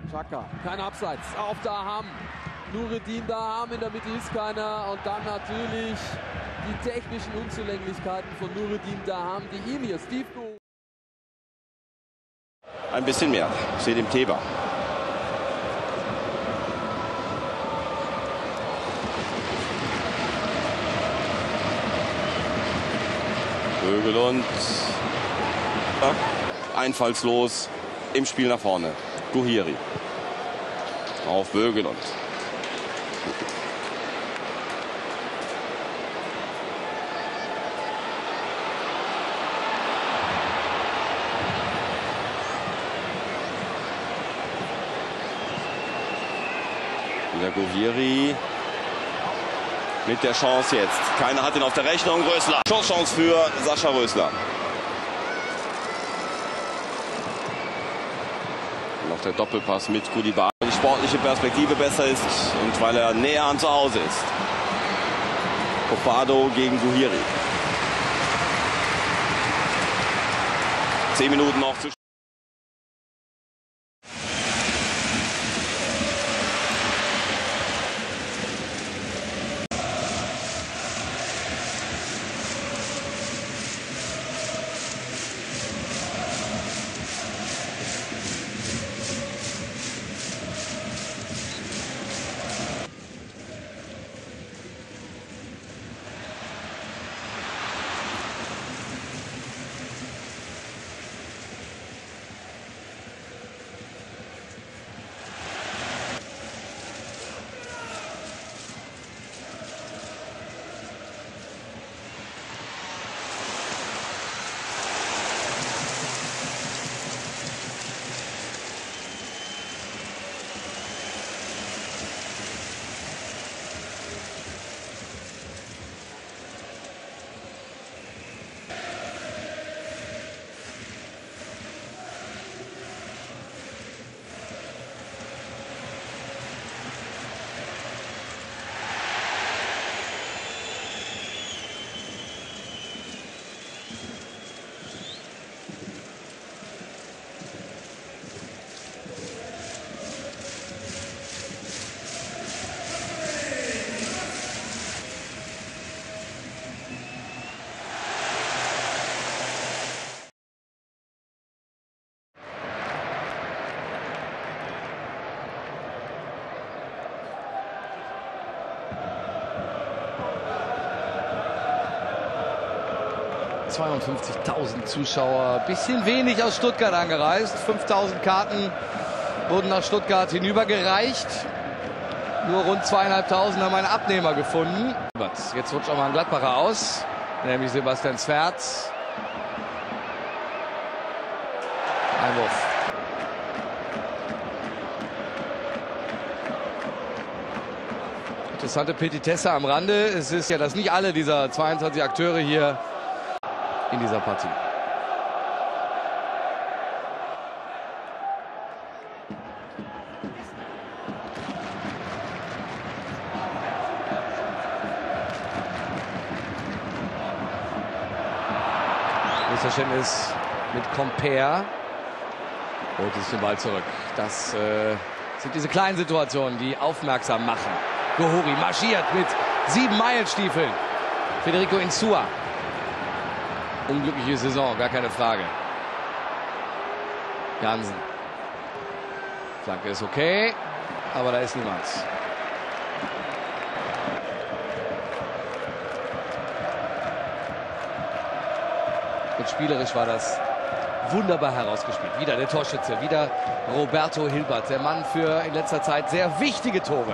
Xhaka, kein Abseits, auf Daham. Nureddin Daham, in der Mitte ist keiner. Und dann natürlich die technischen Unzulänglichkeiten von Nureddin Daham, die ihm hier Steve Go. Ein bisschen mehr. Seht im Teber. Bögelund. Einfallslos im Spiel nach vorne. Guhiri. Auf Bögelund. Wieder Guhiri. Mit der Chance jetzt. Keiner hat ihn auf der Rechnung. Rösler. Chance für Sascha Rösler. Noch der Doppelpass mit Koulibaly. Die sportliche Perspektive besser ist und weil er näher an zu Hause ist. Popado gegen Guhiri. 10 Minuten noch zu. ...52.000 Zuschauer, bisschen wenig aus Stuttgart angereist. 5.000 Karten wurden nach Stuttgart hinübergereicht. Nur rund 2.500 haben einen Abnehmer gefunden. Jetzt rutscht auch mal ein Gladbacher aus, nämlich Sebastian Zwerz. Einwurf. Interessante Petitesse am Rande. Es ist ja, dass nicht alle dieser 22 Akteure hier in dieser Partie. Missverständnis mit Compare. Holt sich den Ball zurück. Das sind diese kleinen Situationen, die aufmerksam machen. Guhiri marschiert mit 7 Meilenstiefeln. Federico Insua. Unglückliche Saison, gar keine Frage. Jansen. Flanke ist okay, aber da ist niemand. Und spielerisch war das wunderbar herausgespielt. Wieder der Torschütze, wieder Roberto Hilbert, der Mann für in letzter Zeit sehr wichtige Tore.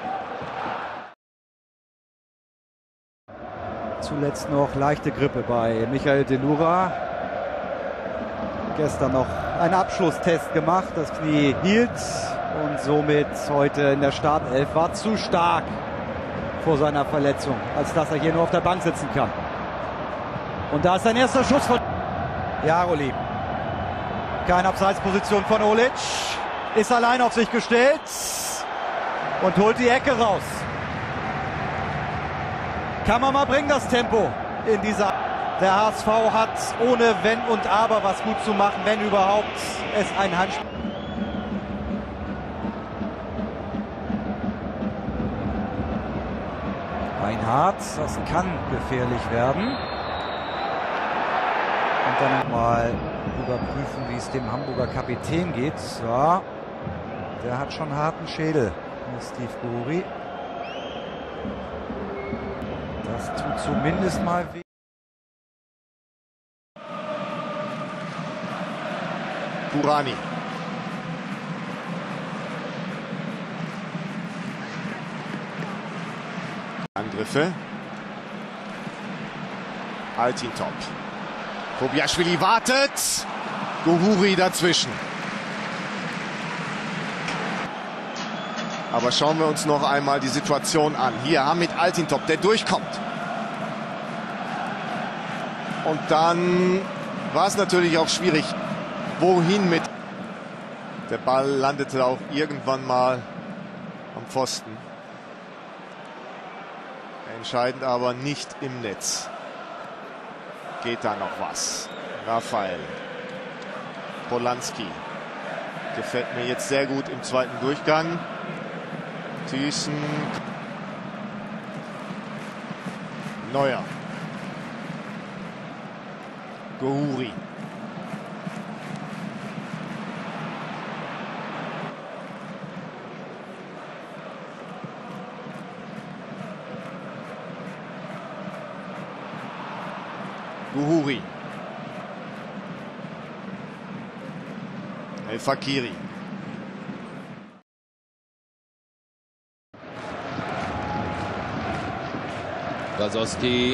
Zuletzt noch leichte Grippe bei Michael Delura. Gestern noch einen Abschlusstest gemacht. Das Knie hielt und somit heute in der Startelf. War zu stark vor seiner Verletzung, als dass er hier nur auf der Bank sitzen kann. Und da ist sein erster Schuss von Jaroli. Keine Abseitsposition von Olic. Ist allein auf sich gestellt und holt die Ecke raus. Kann man mal bringen, das Tempo in dieser. Der HSV hat ohne Wenn und Aber was gut zu machen, wenn überhaupt es ein Handspiel. Reinhardt, das kann gefährlich werden. Und dann nochmal überprüfen, wie es dem Hamburger Kapitän geht. Ja, der hat schon einen harten Schädel, Steve Gouiri. Das tut zumindest mal weh. Burani. Angriffe. Altintop. Kobiaschwili wartet. Gouiri dazwischen. Aber schauen wir uns noch einmal die Situation an. Hier Hamid Altintop, der durchkommt. Und dann war es natürlich auch schwierig. Wohin mit? Der Ball landete auch irgendwann mal am Pfosten. Entscheidend aber nicht im Netz. Geht da noch was? Rafael Polanski gefällt mir jetzt sehr gut im zweiten Durchgang. Thiessen. Neuer. Gouiri. Gouiri. El Fakiri. Wasowski.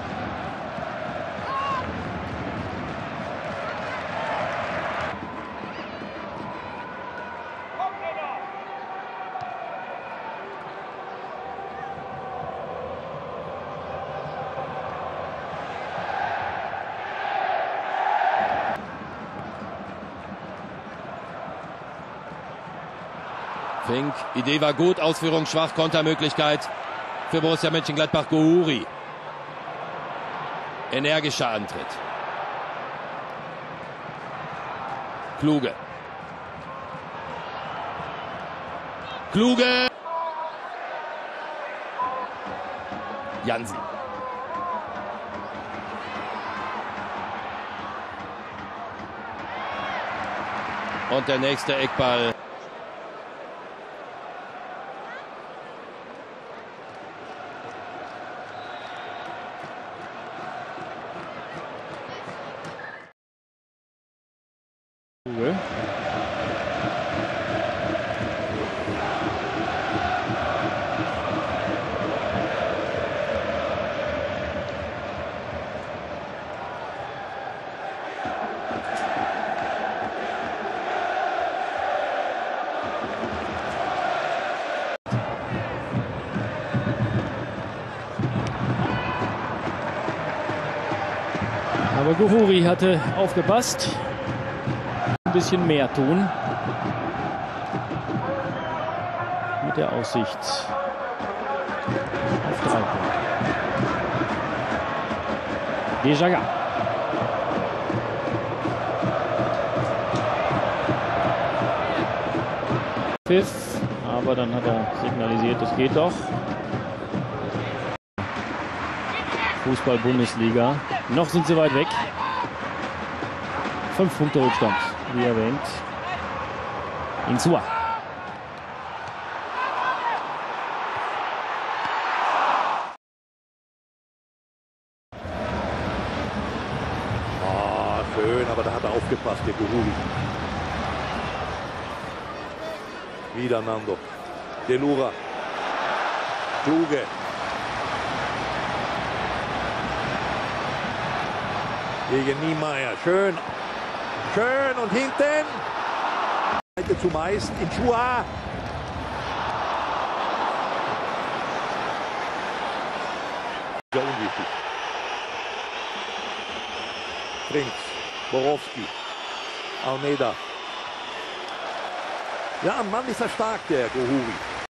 Fink, Idee war gut, Ausführung schwach, Kontermöglichkeit für Borussia Mönchengladbach. Gouiri. Energischer Antritt. Kluge. Kluge. Jansen. Und der nächste Eckball. Aber Gouiri hatte aufgepasst. Ein bisschen mehr tun. Mit der Aussicht auf 3 Punkte. Dejaga. Pfiff, aber dann hat er signalisiert, es geht doch. Fußball-Bundesliga. Noch sind sie weit weg. 5 Punkte Rückstand, wie erwähnt. Insua. Schön, aber da hat er aufgepasst, der Gouiri. Wieder Nando. Delura. Kluge. Gegen Niemeyer. Schön. Schön und hinten. Seite zumeist in Chua. Sehr unwichtig. Frings. Borowski. Almeida. Ja, am Mann ist er stark, der Gouiri.